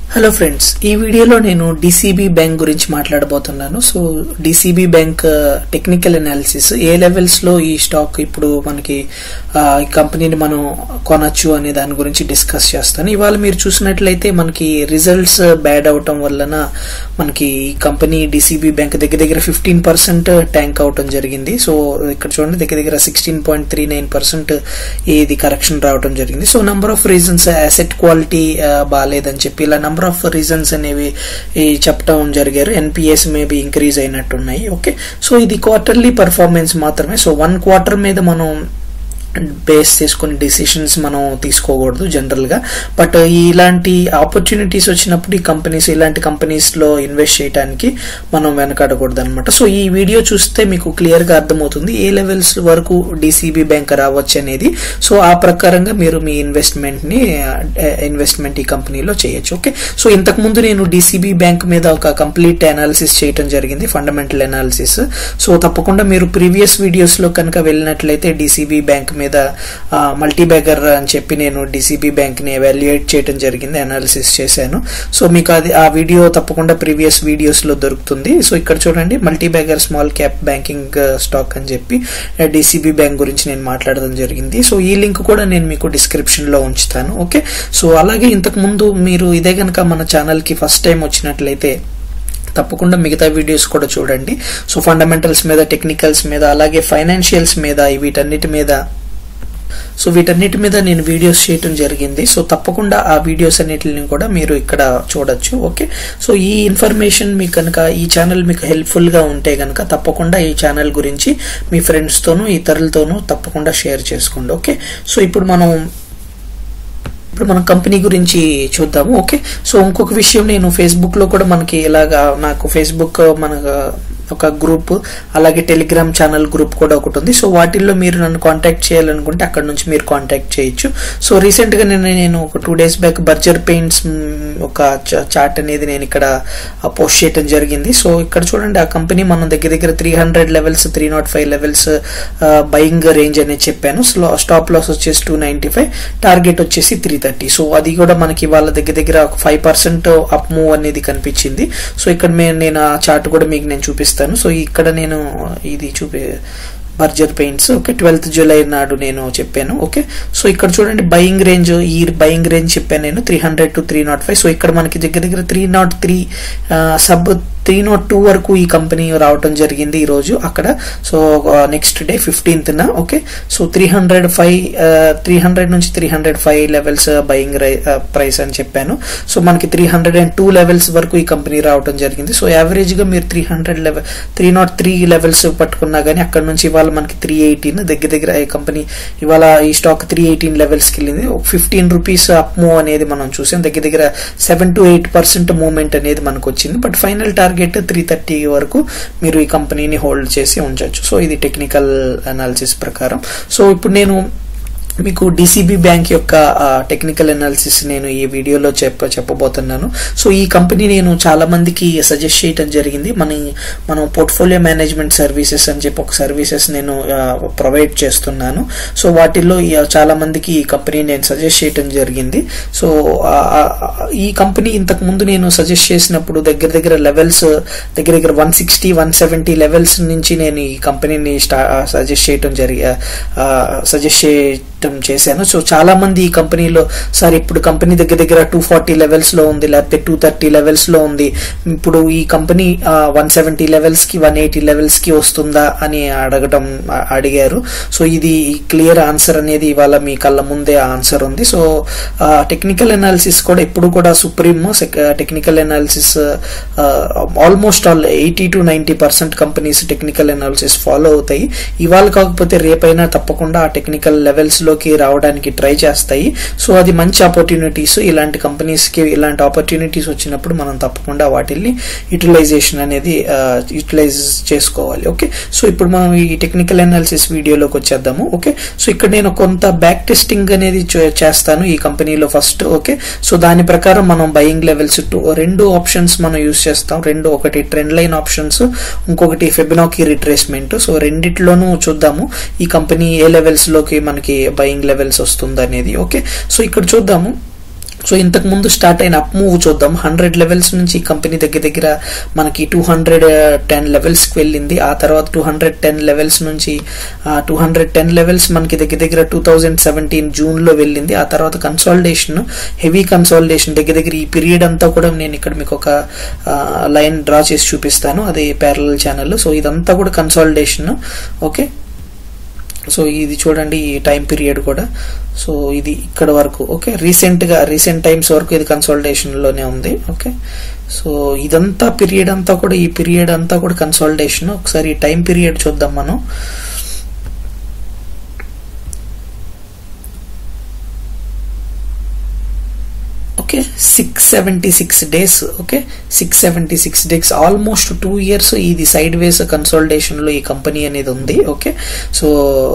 Hello friends, ఈ వీడియోలో నేను DCB బ్యాంక్ గురించి మాట్లాడబోతున్నాను. So DCB bank technical analysis ఏ లెవెల్స్ లో ఈ స్టాక్ ఇప్పుడు మనకి ఈ కంపెనీని మనం కొనొచ్చు అనే దాని గురించి డిస్కస్ చేస్తాను. ఇవాళ మీరు చూసినట్లయితే మనకి రిజల్ట్స్ బ్యాడ్ అవటం వలన మనకి ఈ కంపెనీ DCB బ్యాంక్ దగ్గర 15% ట్యాంక్ అవటం జరిగింది. సో ఇక్కడ చూడండి దగ్గర 16.39% ఇది కరెక్షన్ రావటం జరిగింది. So number of reasons, asset quality బాగాలేదని చెప్పి ఇలా నంబర్ ఆఫ్ రీజన్స్ అనేవి చెప్పడం జరిగారు. NPS మేబీ ఇంక్రీజ్ అయినట్టున్నాయి. ఓకే, సో ఇది క్వార్టర్లీ పర్ఫార్మెన్స్ మాత్రమే. సో 1 క్వార్టర్ మీద మనం బేస్ చేసుకుని డిసిషన్స్ మనం తీసుకోకూడదు జనరల్ గా. బట్ ఇలాంటి ఆపర్చునిటీస్ వచ్చినప్పుడు ఈ కంపెనీస్, ఇలాంటి కంపెనీస్ లో ఇన్వెస్ట్ చేయడానికి మనం వెనకాడకూడదు అనమాట. సో ఈ వీడియో చూస్తే మీకు క్లియర్ గా అర్థమవుతుంది ఏ లెవెల్స్ వరకు DCB బ్యాంక్ రావచ్చు అనేది. సో ఆ ప్రకారంగా మీరు మీ ఇన్వెస్ట్మెంట్ ఈ కంపెనీలో చేయొచ్చు. ఓకే, సో ఇంతకు ముందు నేను DCB బ్యాంక్ మీద ఒక కంప్లీట్ అనాలిసిస్ చేయడం జరిగింది, ఫండమెంటల్ అనాలిసిస్. సో తప్పకుండా మీరు ప్రీవియస్ వీడియోస్ లో కనుక వెళ్ళినట్లయితే DCB బ్యాంక్ మీద మల్టీ బ్యాగర్ అని చెప్పి నేను DCB బ్యాంక్ ని ఎవాల్యుయేట్ చేయడం జరిగింది, అనాలిసిస్ చేశాను. సో మీకు అది ఆ వీడియో తప్పకుండా ప్రీవియస్ వీడియోస్ లో దొరుకుతుంది. సో ఇక్కడ చూడండి, multi bagger small cap banking stock అని చెప్పి DCB బ్యాంక్ గురించి నేను మాట్లాడడం జరిగింది. సో ఈ లింక్ కూడా నేను మీకు డిస్క్రిప్షన్ లో ఉంచుతాను. ఓకే, సో అలాగే ఇంతకు ముందు మీరు ఇదే గనక మన ఛానల్ కి ఫస్ట్ టైం వచ్చినట్లయితే తప్పకుండా మిగతా వీడియోస్ కూడా చూడండి. సో ఫండమెంటల్స్ మీద, టెక్నికల్స్ మీద, అలాగే ఫైనాన్షియల్స్ మీద, వీటన్నిటి మీద నేను వీడియోస్ చేయటం జరిగింది. సో తప్పకుండా ఆ వీడియోస్ అన్నిటిని కూడా మీరు ఇక్కడ చూడొచ్చు. ఓకే, సో ఈ ఇన్ఫర్మేషన్ మీకు కనుక, ఈ ఛానల్ మీకు హెల్ప్ఫుల్ గా ఉంటే కనుక తప్పకుండా ఈ ఛానల్ గురించి మీ ఫ్రెండ్స్ తోనూ ఇతరులతోనూ తప్పకుండా షేర్ చేసుకోండి. ఓకే, సో ఇప్పుడు మనం కంపెనీ గురించి చూద్దాము. ఓకే, సో ఇంకొక విషయం, నేను ఫేస్బుక్ లో కూడా మనకి ఇలాగా నాకు ఫేస్బుక్ మనకు ఒక గ్రూప్, అలాగే టెలిగ్రామ్ ఛానల్ గ్రూప్ కూడా ఒకటి ఉంది. సో వాటిల్లో మీరు నన్ను కాంటాక్ట్ చేయాలనుకుంటే అక్కడ నుంచి మీరు కాంటాక్ట్ చేయొచ్చు. సో రీసెంట్ గా నేను ఒక 2 days బ్యాక్ బర్జర్ పెయింట్స్ ఒక చార్ట్ అనేది నేను ఇక్కడ పోస్ట్ చేయడం జరిగింది. సో ఇక్కడ చూడండి, ఆ కంపెనీ మనం దగ్గర 300 లెవెల్స్, 305 లెవెల్స్ బయింగ్ రేంజ్ అనేది చెప్పాను. స్టాప్ లాస్ వచ్చేసి 295, టార్గెట్ వచ్చేసి 330. సో అది కూడా మనకి వాళ్ళ దగ్గర 5% అప్ మూవ్ అనేది కనిపించింది. సో ఇక్కడ నేను ఆ చార్ట్ కూడా మీకు నేను చూపిస్తాను. సో ఇక్కడ నేను ఇది Berger paints, okay, 12th July నాడు నేను చెప్పాను. ఓకే, సో ఇక్కడ చూడండి బయింగ్ రేంజ్, ఈ బయింగ్ రేంజ్ చెప్పాను నేను 300 to 305. సో ఇక్కడ మనకి దగ్గర 303 సబ్ 302 వరకు ఈ కంపెనీ రావటం జరిగింది ఈ రోజు అక్కడ. సో నెక్స్ట్ డే 15th న. ఓకే, సో 300 నుంచి 305 లెవెల్స్ బయింగ్ ప్రైస్ అని చెప్పాను. సో మనకి 302 లెవెల్స్ వరకు ఈ కంపెనీ రావటం జరిగింది. సో యావరేజ్ గా మీరు 303 లెవెల్స్ పట్టుకున్నా గానీ అక్కడ నుంచి ఇవాళ మనకి 318 దగ్గర ఈ కంపెనీ ఇవాళ ఈ స్టాక్ 318 లెవెల్స్ కి వెళ్ళింది. 15 రూపీస్ అప్ మూవ్ అనేది మనం చూసాం. దగ్గర 7 to 8% మూవ్మెంట్ అనేది మనకు వచ్చింది. బట్ ఫైనల్ టార్గెట్ 330 వరకు మీరు ఈ కంపెనీని హోల్డ్ చేసి ఉంచవచ్చు. సో ఇది టెక్నికల్ అనాలిసిస్ ప్రకారం. సో ఇప్పుడు నేను మీకు DCB బ్యాంక్ యొక్క టెక్నికల్ అనాలిసిస్ నేను ఈ వీడియోలో చెప్పబోతున్నాను. సో ఈ కంపెనీ నేను చాలా మందికి సజెస్ట్ చేయడం జరిగింది. మనం పోర్ట్ఫోలియో మేనేజ్మెంట్ సర్వీసెస్ అని చెప్పి ఒక సర్వీసెస్ నేను ప్రొవైడ్ చేస్తున్నాను. సో వాటిల్లో చాలా మందికి ఈ కంపెనీ నేను సజెస్ట్ చేయడం జరిగింది. సో ఈ కంపెనీ ఇంతకు ముందు నేను సజెస్ట్ చేసినప్పుడు దగ్గర లెవెల్స్ దగ్గర 160, 170 లెవెల్స్ నుంచి నేను ఈ కంపెనీని సజెస్ట్ చేశాను. సో చాలా మంది ఈ కంపెనీలో, సార్ ఇప్పుడు కంపెనీ దగ్గర 240 లెవెల్స్ లో ఉంది, లేకపోతే 230 లెవెల్స్ లో ఉంది, ఇప్పుడు ఈ కంపెనీ 170 లెవెల్స్ కి 180 లెవెల్స్ కి వస్తుందా అని అడిగారు. సో ఇది క్లియర్ ఆన్సర్ అనేది ఇవాళ మీ కళ్ళ ముందే ఆన్సర్ ఉంది. సో టెక్నికల్ అనాలిసిస్ కూడా ఎప్పుడు కూడా supreme technical analysis almost all 80 to 90% companies technical analysis follow అవుతాయి. ఇవాళ కాకపోతే రేపైనా తప్పకుండా ఆ టెక్నికల్ లెవెల్స్ లోకి రావడానికి ట్రై చేస్తాయి. సో అది మంచి ఆపర్చునిటీస్. ఇలాంటి కంపెనీస్ కి ఇలాంటి ఆపర్చునిటీస్ వచ్చినప్పుడు మనం తప్పకుండా వాటిని యూటిలైజ్ చేసుకోవాలి. ఓకే, సో ఇప్పుడు మనం ఈ టెక్నికల్ అనాలిసిస్ వీడియోలోకి వచ్చేద్దాము. ఓకే, సో ఇక్కడ నేను కొంత బ్యాక్ టెస్టింగ్ అనేది చేస్తాను ఈ కంపెనీలో ఫస్ట్. ఓకే, సో దాని ప్రకారం మనం బయింగ్ లెవెల్స్ 2 ఆప్షన్స్ మనం యూజ్ చేస్తాం. ఒకటి ట్రెండ్ లైన్ ఆప్షన్స్, ఇంకొకటి ఫిబొనాకీ రిట్రేస్మెంట్. సో రెండిట్లోనూ చూద్దాము ఈ కంపెనీ ఏ లెవెల్స్ లోకి మనకి బయింగ్ లెవెల్స్ వస్తుంది అనేది. ఓకే, సో ఇక్కడ చూద్దాము సో ఇంతకు ముందు స్టార్ట్ అయిన అప్ మూవ్ చూద్దాం. 100 లెవెల్స్ నుంచి ఈ కంపెనీ దగ్గర మనకి 210 లెవెల్స్ కి వెళ్ళింది. ఆ తర్వాత 210 లెవెల్స్ నుంచి 210 లెవెల్స్ మనకి దగ్గర 2017 జూన్ లో వెళ్ళింది. ఆ తర్వాత కన్సాలిడేషన్, హెవీ కన్సాలిడేషన్ దగ్గర ఈ పీరియడ్ అంతా కూడా నేను ఇక్కడ మీకు ఒక లైన్ డ్రా చేసి చూపిస్తాను, అది ప్యారలల్ ఛానల్. సో ఇదంతా కూడా కన్సాలిడేషన్. ఓకే, సో ఇది చూడండి ఈ టైం పీరియడ్ కూడా. సో ఇది ఇక్కడ వరకు. ఓకే, రీసెంట్ టైమ్స్ వరకు ఇది కన్సాలిడేషన్ లోనే ఉంది. ఓకే, సో ఇదంతా పీరియడ్ అంతా కూడా, ఈ పీరియడ్ అంతా కూడా కన్సాలిడేషన్. ఒకసారి ఈ టైం పీరియడ్ చూద్దాం మనం. Okay, 676 days. Okay, 676 days, almost 2 years ఇది సైడ్ వేస్ కన్సాలిడేషన్ లో ఈ కంపెనీ అనేది ఉంది. ఓకే, సో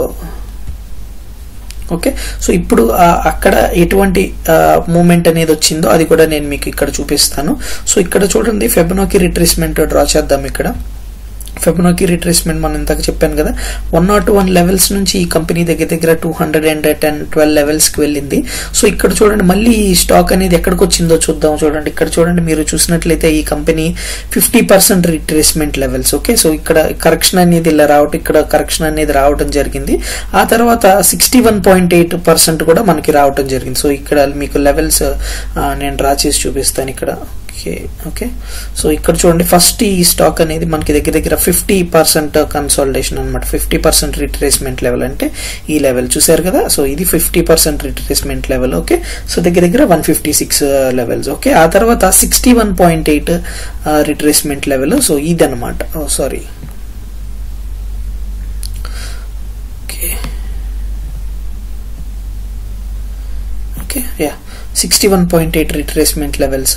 ఇప్పుడు అక్కడ ఎటువంటి మూమెంట్ అనేది వచ్చిందో అది కూడా నేను మీకు ఇక్కడ చూపిస్తాను. సో ఇక్కడ చూడండి, ఫెబొనాచి రిట్రేస్మెంట్ డ్రా చేద్దాం. ఇక్కడ ఫెబొనాచి రిట్రేస్మెంట్ మనం ఇంతకు చెప్పాను కదా, 101 లెవెల్స్ నుంచి ఈ కంపెనీ దగ్గర 212 లెవెల్స్ కి వెళ్ళింది. సో ఇక్కడ చూడండి మళ్ళీ ఈ స్టాక్ అనేది ఎక్కడికి వచ్చిందో చూద్దాం. చూడండి ఇక్కడ చూడండి, మీరు చూసినట్లయితే ఈ company 50% retracement levels. Okay, so ఇక్కడ కరెక్షన్ అనేది ఇలా రావటం, ఇక్కడ కరెక్షన్ అనేది రావడం జరిగింది. ఆ తర్వాత 61.8% కూడా మనకి రావటం జరిగింది. సో ఇక్కడ మీకు లెవెల్స్ నేను డ్రా చేసి చూపిస్తాను ఇక్కడ. ఓకే, సో ఇక్కడ చూడండి, ఫస్ట్ ఈ స్టాక్ అనేది మనకి దగ్గర 50% కన్సాలిడేషన్ అనమాట. 50% రిట్రేస్మెంట్ లెవెల్ అంటే ఈ లెవెల్ చూసారు కదా. సో ఇది 50% రిట్రేస్మెంట్ లెవెల్. ఓకే, సో దగ్గర 156 లెవెల్స్. ఓకే, ఆ తర్వాత 61.8 రిట్రేస్మెంట్ లెవెల్. సో ఇది అనమాట. Sorry, okay, 61.8 retracement levels.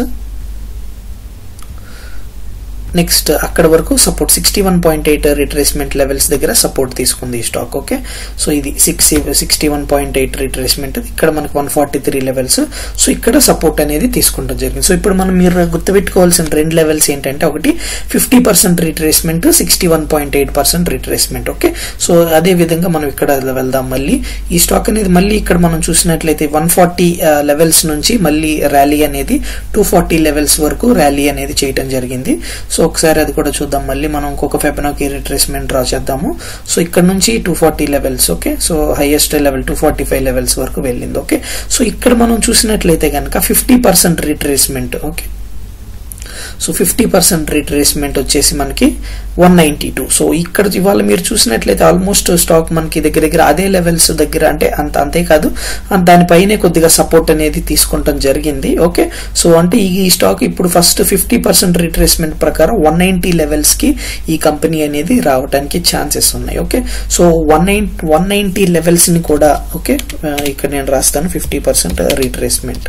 Next అక్కడ వరకు సపోర్ట్ 61.8 రిట్రేస్మెంట్ లెవెల్స్ దగ్గర సపోర్ట్ తీసుకుంది ఈ స్టాక్. ఓకే, సో ఇది 61.8 రిట్రేస్మెంట్, ఇక్కడ మనకు 143 లెవెల్స్. సో ఇక్కడ సపోర్ట్ అనేది తీసుకుంటం జరిగింది. సో ఇప్పుడు మనం మీరు గుర్తుపెట్టుకోవాల్సిన రెండు లెవెల్స్ ఏంటంటే, ఒకటి 50% రిట్రేస్మెంట్, 61.8% రిట్రేస్మెంట్. ఓకే, సో అదే విధంగా మనం ఇక్కడ వెళ్దాం. మళ్ళీ ఈ స్టాక్ అనేది మళ్ళీ ఇక్కడ మనం చూసినట్లయితే 140 లెవెల్స్ నుంచి మళ్ళీ ర్యాలీ అనేది 240 లెవెల్స్ వరకు ర్యాలీ అనేది చేయడం జరిగింది. సో ఒకసారి అది కూడా చూద్దాం. మళ్ళీ మనం ఇంకొక ఫెబొనాచి రిట్రేస్మెంట్ డ్రా చేద్దాము. సో ఇక్కడ నుంచి 240 levels. Okay, so highest level 245 levels వరకు వెళ్ళింది. ఓకే, సో ఇక్కడ మనం చూసినట్లయితే కనుక 50% రిట్రేస్మెంట్. ఓకే, సో 50% రిట్రేస్మెంట్ వచ్చేసి మనకి 192. సో ఇక్కడ ఇవాళ మీరు చూసినట్లయితే ఆల్మోస్ట్ స్టాక్ మనకి దగ్గర అదే లెవెల్స్ దగ్గర, అంటే అంతేకాదు దానిపైనే కొద్దిగా సపోర్ట్ అనేది తీసుకుంటాం జరిగింది. ఓకే, సో అంటే ఈ స్టాక్ ఇప్పుడు ఫస్ట్ 50% రిట్రేస్మెంట్ ప్రకారం 190 లెవెల్స్ కి ఈ కంపెనీ అనేది రావడానికి ఛాన్సెస్ ఉన్నాయి. ఓకే, సో 190 లెవెల్స్ ని కూడా, ఓకే ఇక్కడ నేను రాస్తాను 50% రిట్రేస్మెంట్.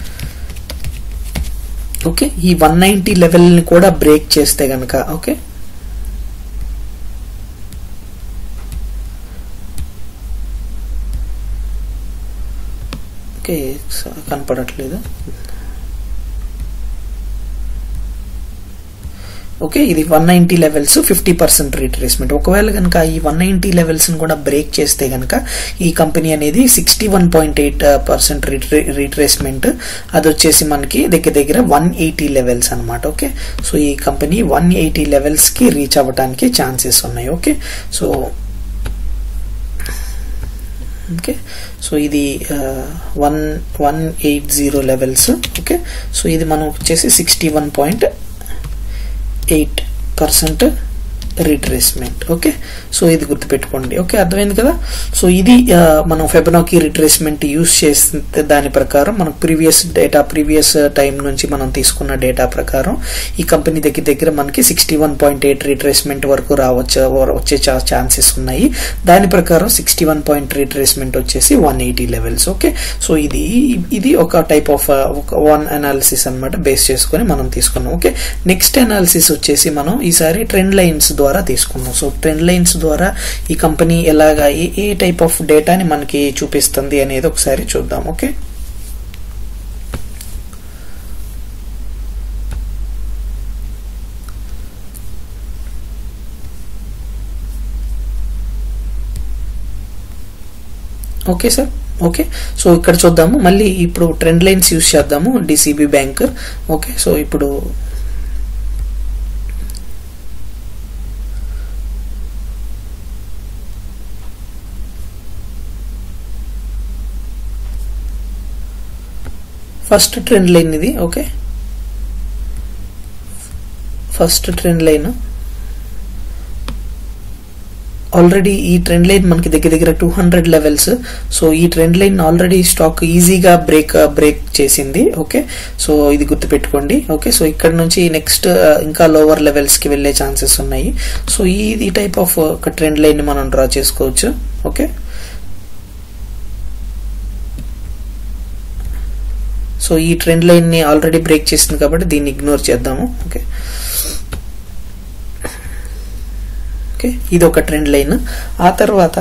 ఓకే, ఈ 190 లెవెల్ ని కూడా బ్రేక్ చేస్తే గనక, ఓకే ఓకే కనపడట్లేదు. ఓకే, ఇది 190 లెవెల్స్ 50% రిట్రేస్మెంట్. ఒకవేళ కనుక ఈ 190 లెవెల్స్ ని కూడా బ్రేక్ చేస్తే గనక ఈ కంపెనీ అనేది 61.8% రిట్రేస్మెంట్, అది వచ్చేసి మనకి దగ్గర 180 లెవెల్స్ అనమాట. ఓకే, సో ఈ కంపెనీ 180 లెవెల్స్ కి రీచ్ అవ్వడానికి ఛాన్సెస్ ఉన్నాయి. ఓకే, సో సో ఇది 180 లెవెల్స్. ఓకే, సో ఇది మనం వచ్చేసి 61.8% రిట్రేస్మెంట్. ఓకే, సో ఇది గుర్తుపెట్టుకోండి. ఓకే, అర్థమైంది కదా. సో ఇది మనం ఫెబొనాచి రిట్రేస్మెంట్ యూస్ చేస్తే దాని ప్రకారం మనకు ప్రీవియస్ టైం నుంచి మనం తీసుకున్న డేటా ప్రకారం ఈ కంపెనీ దగ్గర మనకి 61.8 రిట్రేస్మెంట్ వరకు వచ్చే ఛాన్సెస్ ఉన్నాయి. దాని ప్రకారం 61 రిట్రేస్మెంట్ వచ్చేసి 180 లెవెల్స్. ఓకే, సో ఇది ఒక టైప్ ఆఫ్ వన్ అనాలిసిస్ అన్నమాట, బేస్ చేసుకుని మనం తీసుకున్నాం. ఓకే, నెక్స్ట్ అనాలిసిస్ వచ్చేసి మనం ఈసారి ట్రెండ్ లైన్స్ ద్వారా తీసుకున్నాం. సో ట్రెండ్ లైన్స్ ద్వారా ఈ కంపెనీ ఎలాగా ఏ టైప్ ఆఫ్ డేటాని మనకి చూపిస్తుంది అనేది ఒకసారి చూద్దాం. Okay, okay sir. Okay, so ఇక్కడ చూద్దాము. మళ్ళీ ఇప్పుడు ట్రెండ్ లైన్స్ యూస్ చేద్దాము. DCB bank. ఓకే, సో ఇప్పుడు ఫస్ట్ ట్రెండ్ లైన్ ఇది. Okay, first trend line already ఈ ట్రెండ్ లైన్ మనకి దగ్గర 200 లెవెల్స్. సో ఈ ట్రెండ్ లైన్ ఆల్రెడీ స్టాక్ ఈజీగా బ్రేక్ చేసింది. ఓకే, సో ఇది గుర్తుపెట్టుకోండి. ఓకే, సో ఇక్కడ నుంచి నెక్స్ట్ ఇంకా లోవర్ లెవెల్స్ కి వెళ్లే ఛాన్సెస్ ఉన్నాయి. సో ఈ టైప్ ఆఫ్ ఒక ట్రెండ్ లైన్ మనం డ్రా చేసుకోవచ్చు. ఓకే, సో ఈ ట్రెండ్ లైన్ ని ఆల్రెడీ బ్రేక్ చేసింది కాబట్టి దీన్ని ఇగ్నోర్ చేద్దాము. ఓకే, ఇది ఒక ట్రెండ్ లైన్. ఆ తర్వాత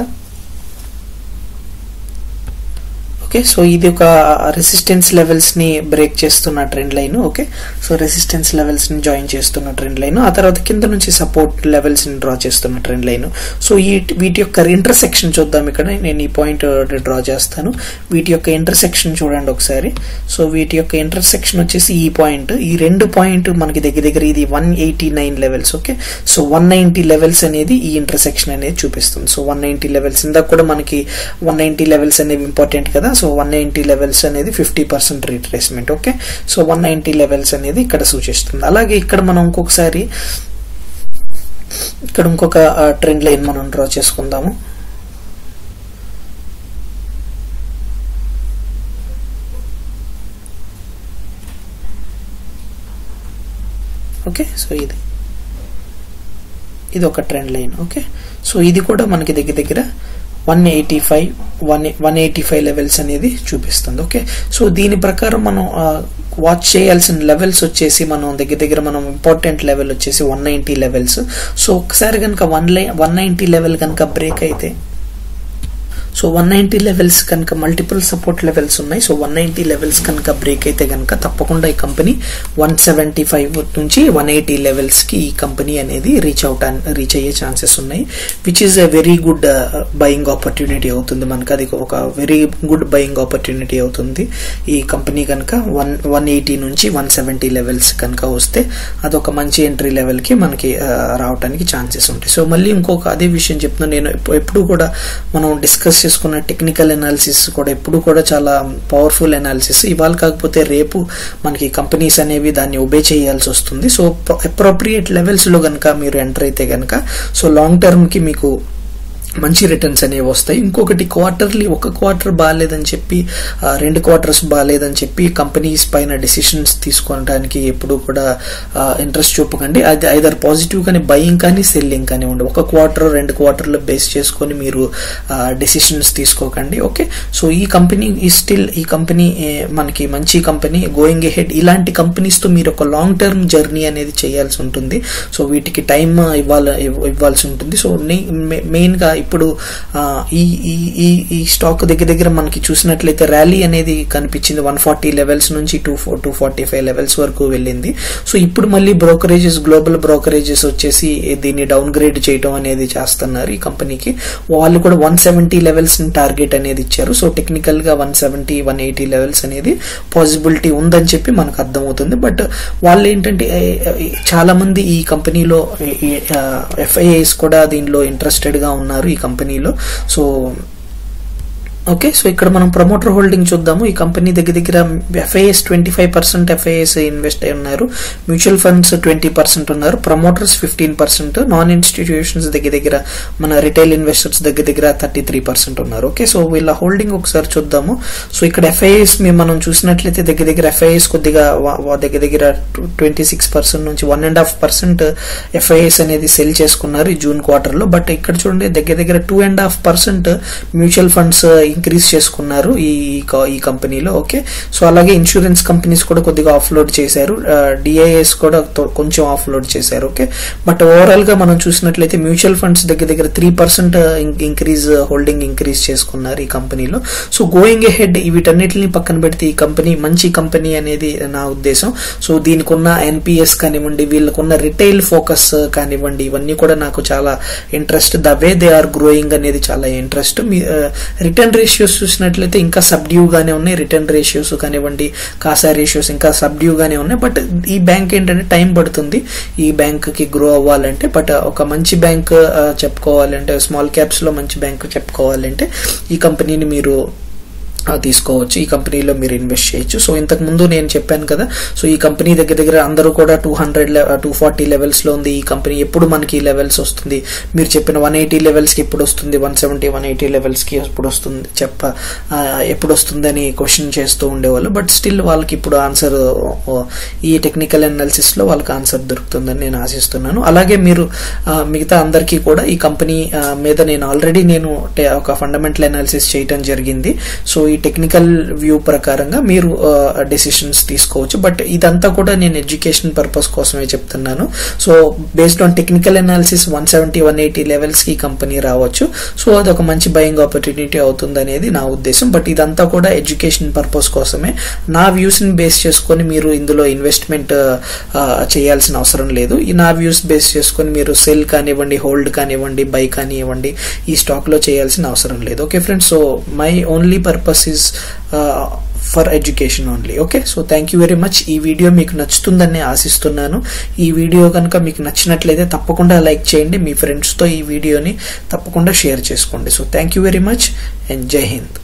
ఓకే, సో ఇది ఒక రెసిస్టెన్స్ లెవెల్స్ ని బ్రేక్ చేస్తున్న trend line. Okay, so resistance levels ని జాయిన్ చేస్తున్న ట్రెండ్ లైన్. ఆ తర్వాత కింద నుంచి సపోర్ట్ లెవెల్స్ ని డ్రా చేస్తున్న ట్రెండ్ లైన్. సో వీటి యొక్క ఇంటర్సెక్షన్ చూద్దాం. ఇక్కడ నేను ఈ పాయింట్ డ్రా చేస్తాను. వీటి యొక్క ఇంటర్సెక్షన్ చూడండి ఒకసారి. సో వీటి యొక్క ఇంటర్సెక్షన్ వచ్చేసి ఈ పాయింట్, ఈ రెండు పాయింట్ మనకి దగ్గర ఇది 189 లెవెల్స్. ఓకే, సో 190 లెవెల్స్ అనేది ఈ ఇంటర్సెక్షన్ అనేది చూపిస్తుంది. సో 190 లెవెల్స్, ఇందాక కూడా మనకి 190 లెవెల్స్ అనేవి ఇంపార్టెంట్ కదా. సో 190 లెవెల్స్ అనేది 50% రీట్రేస్మెంట్. ఓకే, సో 190 లెవెల్స్ అనేది ఇక్కడ సూచిస్తుంది. అలాగే ఇక్కడ మనం ఇంకొకసారి ఇక్కడ ఇంకొక ట్రెండ్ లైన్ మనం డ్రా చేసుకుందాము. ఓకే, సో ఇది ఒక ట్రెండ్ లైన్. ఓకే, సో ఇది కూడా మనకి దగ్గర 185 లెవెల్స్ అనేది చూపిస్తుంది. ఓకే, సో దీని ప్రకారం మనం వాచ్ చేయాల్సిన లెవెల్స్ వచ్చేసి మనం దగ్గర మనం ఇంపార్టెంట్ లెవెల్ వచ్చేసి 190 లెవెల్స్. సో ఒకసారి కనుక 190 లెవెల్ కనుక బ్రేక్ అయితే, సో 190 లెవెల్స్ కనుక మల్టిపుల్ సపోర్ట్ లెవెల్స్ ఉన్నాయి. సో 190 లెవెల్స్ కనుక బ్రేక్ అయితే కనుక తప్పకుండా ఈ కంపెనీ 175 నుంచి 180 లెవెల్స్ కి ఈ కంపెనీ అనేది రీచ్ అయ్యే ఛాన్సెస్ ఉన్నాయి. Which is a very good buying opportunity అవుతుంది మనకి. అది ఒక వెరీ గుడ్ బయింగ్ ఆపర్చునిటీ అవుతుంది. ఈ కంపెనీ కనుక 180 నుంచి 170 లెవెల్స్ కనుక వస్తే అదొక మంచి ఎంట్రీ లెవెల్ కి మనకి రావడానికి ఛాన్సెస్ ఉంటాయి. సో మళ్ళీ ఇంకొక అదే విషయం చెప్తున్నా, నేను ఎప్పుడు కూడా మనం డిస్కస్ చేసుకున్న టెక్నికల్ అనాలిసిస్ కూడా ఎప్పుడు కూడా చాలా పవర్ఫుల్ అనాలిసిస్. ఇవాళ కాకపోతే రేపు మనకి కంపెనీస్ అనేవి దాన్ని ఒబే చేయాల్సి వస్తుంది. సో అప్రోప్రియేట్ లెవెల్స్ లో గనక మీరు ఎంటర్ అయితే గనక సో లాంగ్ టర్మ్ కి మీకు మంచి రిటర్న్స్ అనేవి వస్తాయి. ఇంకొకటి క్వార్టర్లీ ఒక క్వార్టర్ బాగాలేదని చెప్పి 2 క్వార్టర్స్ బాగాలేదని చెప్పి కంపెనీస్ పైన డెసిషన్స్ తీసుకోవడానికి ఎప్పుడు కూడా ఇంట్రెస్ట్ చూపకండి. అది ఐదర్ పాజిటివ్ కానీ బయింగ్ కానీ సెల్లింగ్ కానీ ఉండే ఒక క్వార్టర్ 2 క్వార్టర్లు బేస్ చేసుకొని మీరు డెసిషన్స్ తీసుకోకండి. ఓకే, సో ఈ కంపెనీ ఈ కంపెనీ మనకి మంచి కంపెనీ గోయింగ్ ఎహెడ్. ఇలాంటి కంపెనీస్ తో మీరు ఒక లాంగ్ టర్మ్ జర్నీ అనేది చేయాల్సి ఉంటుంది. సో వీటికి టైం ఇవ్వాల్సి ఉంటుంది. సో మెయిన్ గా ఇప్పుడు ఈ స్టాక్ దగ్గర మనకి చూసినట్లయితే ర్యాలీ అనేది కనిపించింది. 140 లెవెల్స్ నుంచి 245 లెవెల్స్ వరకు వెళ్ళింది. సో ఇప్పుడు మళ్ళీ గ్లోబల్ బ్రోకరేజెస్ వచ్చేసి దీన్ని డౌన్ గ్రేడ్ చేయడం అనేది చేస్తున్నారు. ఈ కంపెనీకి వాళ్ళు కూడా 170 లెవెల్స్ టార్గెట్ అనేది ఇచ్చారు. సో టెక్నికల్ గా 170, 180 లెవెల్స్ అనేది పాసిబిలిటీ ఉందని చెప్పి మనకు అర్థమవుతుంది. బట్ వాళ్ళు ఏంటంటే చాలా మంది ఈ కంపెనీలో FIIs కూడా దీనిలో ఇంట్రెస్టెడ్ గా ఉన్నారు ఈ కంపెనీలో. సో ఓకే, సో ఇక్కడ మనం ప్రమోటర్ హోల్డింగ్ చూద్దాము. ఈ కంపెనీ దగ్గర FIIs 25% FIIs ఇన్వెస్ట్ అయి ఉన్నారు. మ్యూచువల్ ఫండ్స్ 20% ఉన్నారు. ప్రమోటర్స్ 15%, నాన్ ఇన్స్టిట్యూషన్స్ దగ్గర మన రిటైల్ ఇన్వెస్టర్స్ దగ్గర 33% ఉన్నారు. ఓకే, సో వీళ్ళ హోల్డింగ్ ఒకసారి చూద్దాము. సో ఇక్కడ FIIs మనం చూసినట్లయితే దగ్గర FIIs కొద్దిగా దగ్గర 26% నుంచి 1.5% FIIs అనేది సెల్ చేసుకున్నారు ఈ జూన్ క్వార్టర్ లో. బట్ ఇక్కడ చూడండి దగ్గర 2.5% మ్యూచువల్ ఫండ్స్ ఇంక్రీజ్ చేసుకున్నారు ఈ కంపెనీలో. ఓకే, సో అలాగే ఇన్సూరెన్స్ కంపెనీస్ కూడా కొద్దిగా ఆఫ్లోడ్ చేశారు. DIIs కూడా కొంచెం ఆఫ్లోడ్ చేశారు. ఓకే, బట్ ఓవరాల్ గా మనం చూసినట్లయితే మ్యూచువల్ ఫండ్స్ దగ్గర 3% హోల్డింగ్ ఇంక్రీజ్ చేసుకున్నారు ఈ కంపెనీలో. సో గోయింగ్ ఎహెడ్ వీటన్నిటిని పక్కన పెడితే ఈ కంపెనీ మంచి కంపెనీ అనేది నా ఉద్దేశం. సో దీనికి ఉన్న NPS కానివ్వండి, వీళ్ళకున్న రిటైల్ ఫోకస్ కానివ్వండి, ఇవన్నీ కూడా నాకు చాలా interest. The way they are growing అనేది చాలా ఇంట్రెస్ట్. రిటర్న్ రేషియోస్ చూసినట్లయితే ఇంకా సబ్డ్యూగానే ఉన్నాయి, రిటర్న్ రేషియోస్ కానివ్వండి, కాసా రేషియోస్ ఇంకా సబ్డ్యూగానే ఉన్నాయి. బట్ ఈ బ్యాంక్ ఏంటంటే టైం పడుతుంది ఈ బ్యాంక్ కి గ్రో అవ్వాలంటే. బట్ ఒక మంచి బ్యాంక్ చెప్పుకోవాలంటే, స్మాల్ క్యాప్స్ లో మంచి బ్యాంక్ చెప్పుకోవాలంటే ఈ కంపెనీని మీరు తీసుకోవచ్చు, ఈ కంపెనీలో మీరు ఇన్వెస్ట్ చేయొచ్చు. సో ఇంతకు ముందు నేను చెప్పాను కదా, సో ఈ కంపెనీ దగ్గర అందరూ కూడా 240 లెవెల్స్ లో ఉంది. ఈ కంపెనీ ఎప్పుడు మనకి లెవెల్స్ వస్తుంది, మీరు చెప్పిన 180 లెవెల్స్ కి ఎప్పుడు వస్తుంది, 170 180 లెవెల్స్ కి ఎప్పుడు వస్తుంది ఎప్పుడు వస్తుంది అని క్వశ్చన్ చేస్తూ ఉండేవాళ్ళు. బట్ స్టిల్ వాళ్ళకి ఇప్పుడు ఆన్సర్, ఈ టెక్నికల్ అనాలిసిస్ లో వాళ్ళకి ఆన్సర్ దొరుకుతుందని నేను ఆశిస్తున్నాను. అలాగే మీరు మిగతా అందరికీ కూడా ఈ కంపెనీ మీద నేను ఆల్రెడీ ఒక ఫండమెంటల్ అనాలిసిస్ చేయడం జరిగింది. సో ఈ టెక్నికల్ వ్యూ ప్రకారంగా మీరు డెసిషన్స్ తీసుకోవచ్చు. బట్ ఇదంతా కూడా నేను ఎడ్యుకేషన్ పర్పస్ కోసమే చెప్తున్నాను. So based on technical analysis 170 180 levels కి కంపెనీ రావచ్చు. సో అది ఒక మంచి బయింగ్ ఆపర్చునిటీ అవుతుంది అనేది నా ఉద్దేశం. బట్ ఇదంతా కూడా ఎడ్యుకేషన్ పర్పస్ కోసమే. నా వ్యూస్ ని బేస్ చేసుకొని మీరు ఇందులో ఇన్వెస్ట్మెంట్ చేయాల్సిన అవసరం లేదు. నా వ్యూస్ బేస్ చేసుకొని మీరు సెల్ కానివ్వండి, హోల్డ్ కానివ్వండి, బై కానివ్వండి, ఈ స్టాక్ లో చేయాల్సిన అవసరం లేదు. Okay friends, so my only purpose is for education only. Okay, so thank you very much. ఈ వీడియో మీకు నచ్చుతుందని ఆశిస్తున్నాను. ఈ వీడియో కనుక మీకు నచ్చినట్లయితే తప్పకుండా లైక్ చేయండి, మీ ఫ్రెండ్స్ తో ఈ వీడియోని తప్పకుండా షేర్ చేసుకోండి. So thank you very much and జై హింద్.